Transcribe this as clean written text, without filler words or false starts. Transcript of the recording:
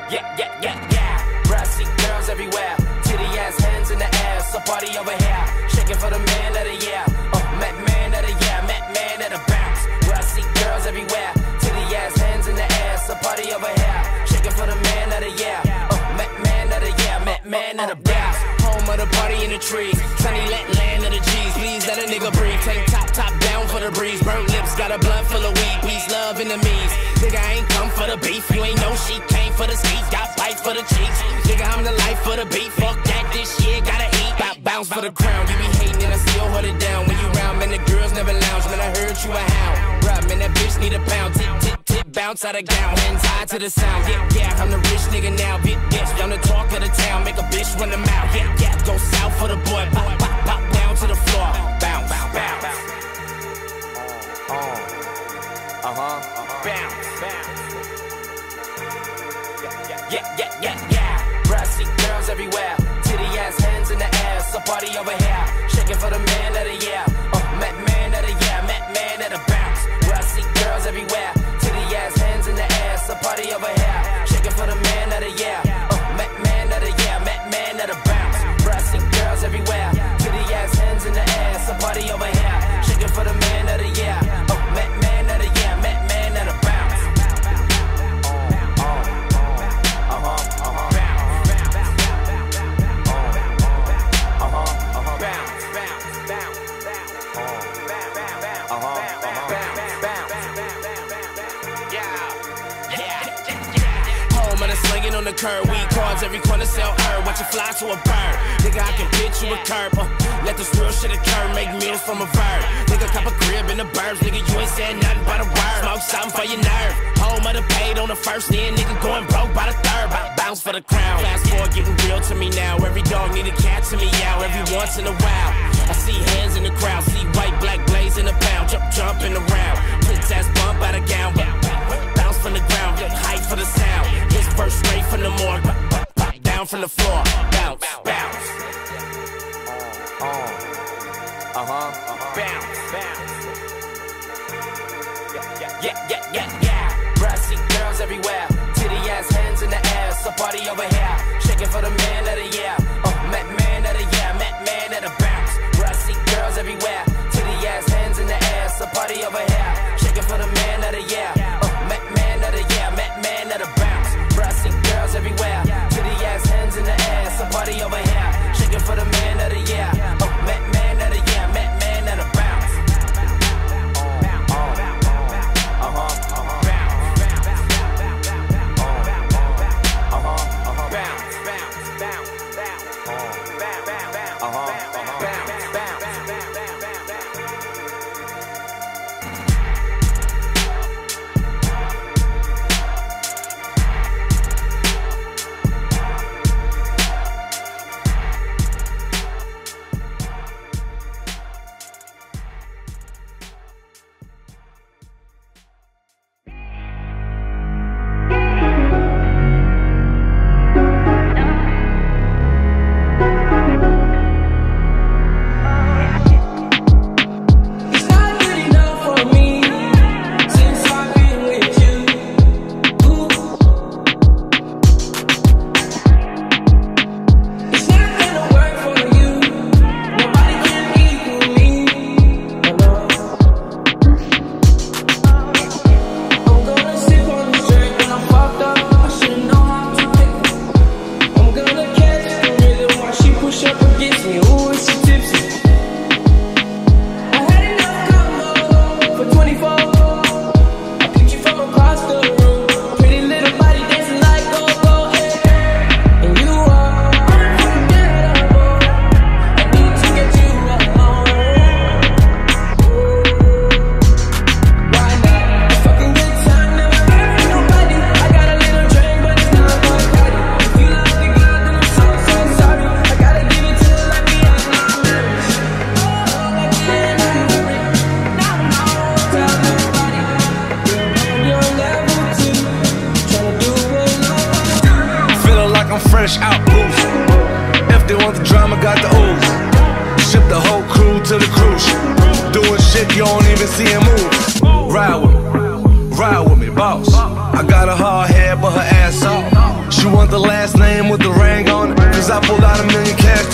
Yeah. Brassy girls everywhere, titty ass, hands in the air. So party over here, shaking for the man of the year. Met man of the year, met man of the bounce. Brassy girls everywhere, titty ass, hands in the air. So party over here, shaking for the man of the year. Met man of the year, met man of the bounce. Home of the party in the trees, sunny land of the G's. Please let a nigga breathe. Tank top down for the breeze. Burnt lips, got a blunt full of weed. Peace, love, enemies. Nigga, I ain't come for the beef. You ain't know she came for the ski. Got bite for the cheeks. Nigga, I'm the life for the beat. Fuck that, this shit gotta eat. Bounce for the crown. You be hating and I still hold it down. When you round, man, the girls never lounge. Man, I heard you a hound. Bruh, man, that bitch need a pound. Tip, bounce out of gown. Hands high to the sound. Yeah, I'm the rich nigga now. Bitch, I'm the talk of the town. Make a bitch run the mouth. Yeah, go south for the boy. Pop down to the floor. Bounce. Bounce. Yeah. Brassy girls everywhere, titty ass, hands in the air. So party over here, shaking for the man of the year. Met man of the year, met man of the bounce. Brassy girls everywhere, titty ass, hands in the air. So party over here, shaking for the man of the year. Met man of the year, met man of the bounce. Brassy girls everywhere, titty ass, hands in the air. So party over here, shaking for the man of the year. Met man of the year, met man of the bounce. Slinging on the curb, weed cards, every corner sell herb. Watch it fly to a bird. Nigga, I can pitch you a curb. Let this real shit occur, make meals from a verb. Nigga, cop a crib in the burbs. Nigga, you ain't said nothing but a word. Smoke something for your nerve. Home of the paid on the first, then nigga going broke by the third. Bounce for the crown. Fast forward, getting real to me now. Every dog need a cat to me out every once in a while. I see hands in the crowd, see white, black blaze in the pound. Jumping around. Princess bump out of gown, but bounce from the ground. Get hype for the sound. His first straight from the morgue, down from the floor. Bounce. Bounce. Yeah. Brassy girls everywhere, titty ass, hands in the air. So party over here, shaking for the man of the year. Met man of the year, met man of the bounce. Brassy girls everywhere, titty ass, hands in the air. So party over here, shaking for the man of the year. Met man of the year, met man of the bounce. Brassy girls everywhere, titty ass, hands in the air. So party over here, shaking for the man of the year. Met man of the year, met man of the bounce. fresh out boost. If they want the drama, got the ooze. Ship the whole crew to the cruise ship. Doing shit you don't even see him move. Ride with me, boss. I got a hard head, but her ass off. She You want the last name with the ring on it? Cause I pulled out $1 million cash